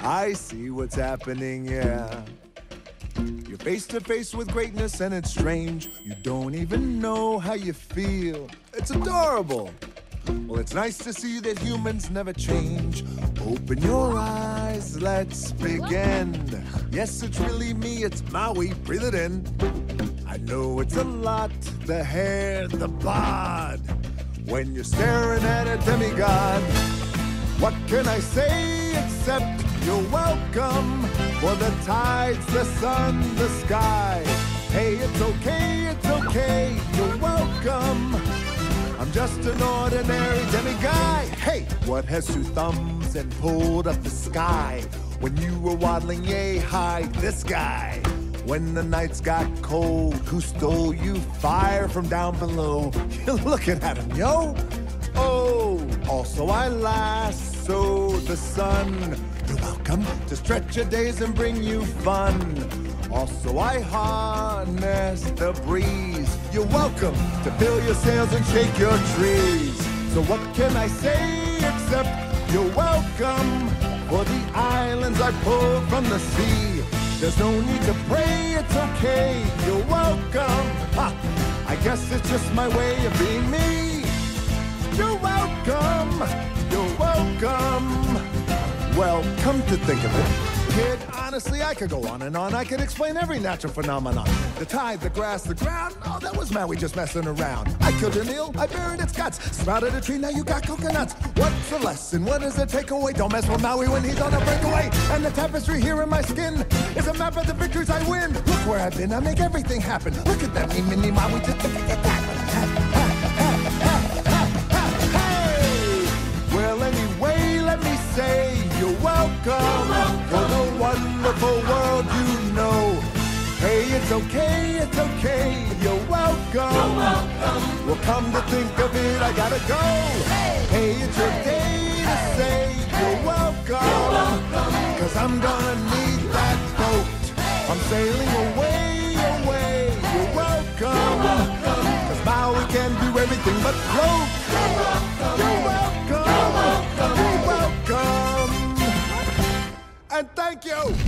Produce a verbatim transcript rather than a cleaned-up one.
I see what's happening, yeah. You're face to face with greatness and it's strange. You don't even know how you feel. It's adorable. Well, it's nice to see that humans never change. Open your eyes, let's begin. Yes, it's really me, it's Maui, breathe it in. I know it's a lot, the hair, the bod. When you're staring at a demigod, what can I say except you're welcome? For the tides, the sun, the sky. Hey, it's okay, it's okay, you're welcome. I'm just an ordinary demiguy. Hey, what has two thumbs and pulled up the sky? When you were waddling yay high, this guy. When the nights got cold, who stole you fire from down below? You're looking at him, yo. Oh, also I lasso the sun. You're welcome to stretch your days and bring you fun. Also I harness the breeze. You're welcome to fill your sails and shake your trees. So what can I say except you're welcome for the islands I pulled from the sea. There's no need to pray, it's okay, you're welcome. Ha, I guess it's just my way of being me. You're welcome, you're welcome. Well, come to think of it, kid, honestly, I could go on and on. I could explain every natural phenomenon. The tide, the grass, the ground. Oh, that was Maui just messing around. I killed an eel, I buried its guts. Sprouted a tree, now you got coconuts. What's the lesson? What is the takeaway? Don't mess with Maui when he's on a breakaway. And the tapestry here in my skin is a map of the victories I win. Look where I've been, I make everything happen. Look at that, me, mini Maui, just look at that. Hey! Well, anyway, let me say you're welcome, welcome for the wonderful world you know. Hey, it's okay, it's okay, you're welcome. You're welcome. Well, come to think of it, I gotta go. Hey, hey it's your day to hey, say hey, you're welcome. You're welcome. Cause I'm gonna need that boat. Hey, I'm sailing away, away, you're welcome. You're welcome. Cause Maui can do everything but float. You're welcome. You're welcome. You're welcome. You're welcome. And thank you!